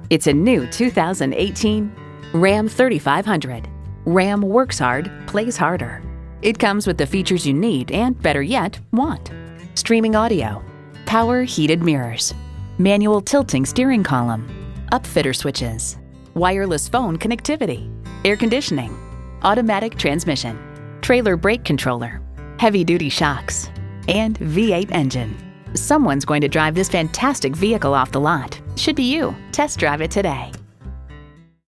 It's a new 2018 Ram 3500. Ram works hard, plays harder. It comes with the features you need and, better yet, want. Streaming audio, power heated mirrors, manual tilting steering column, upfitter switches, wireless phone connectivity, air conditioning, automatic transmission, trailer brake controller, heavy-duty shocks, and V8 engine. Someone's going to drive this fantastic vehicle off the lot. Should be you. Test drive it today.